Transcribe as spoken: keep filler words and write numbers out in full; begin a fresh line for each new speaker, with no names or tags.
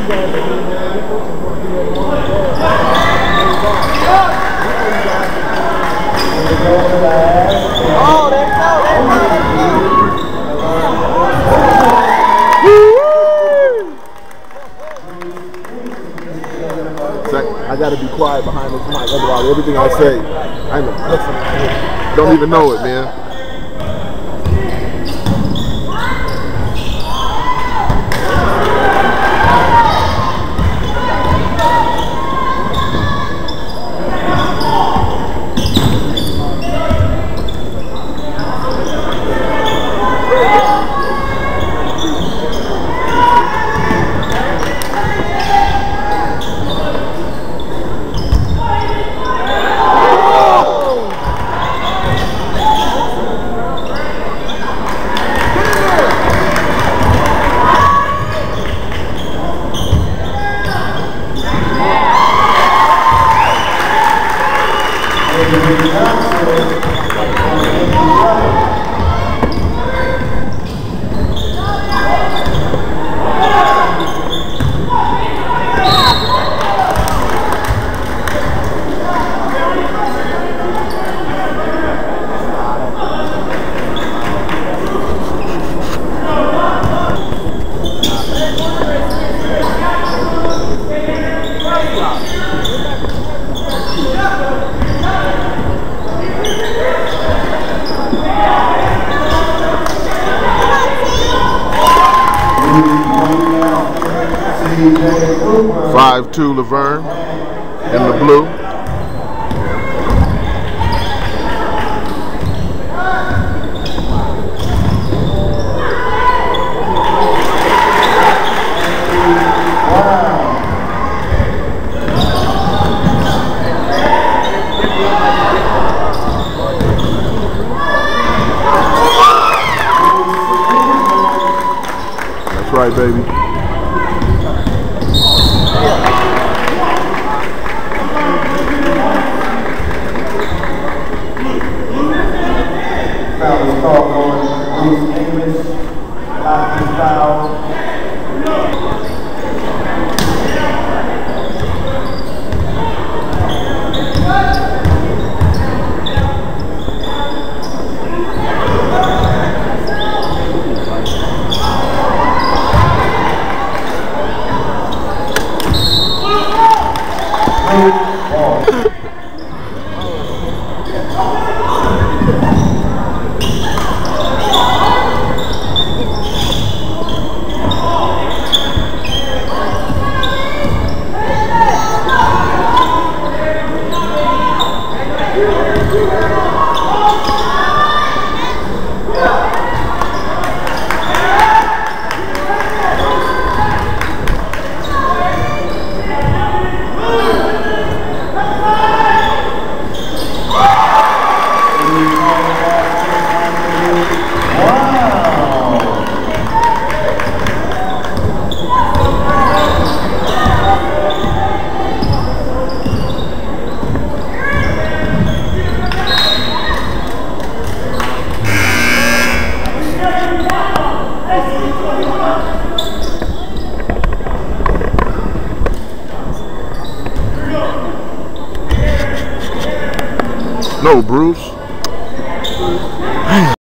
Oh, there you go, there you go, there you
go. I gotta be quiet behind this mic, otherwise everything I say, I know, don't even know it, man. five two Laverne in the blue. That's right, baby.
Foul was called on Bruce English. Hockey foul.
No, Bruce.